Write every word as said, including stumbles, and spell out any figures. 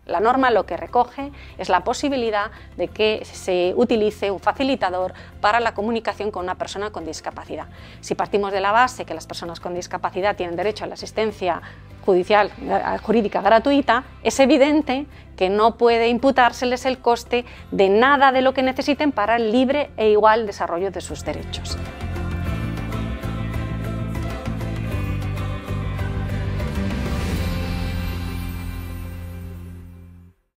La norma lo que recoge es la posibilidad de que se utilice un facilitador para la comunicación con una persona con discapacidad. Si partimos de la base que las personas con discapacidad tienen derecho a la asistencia judicial, jurídica gratuita, es evidente que no puede imputárseles el coste de nada de lo que necesiten para el libre e igual desarrollo de sus derechos.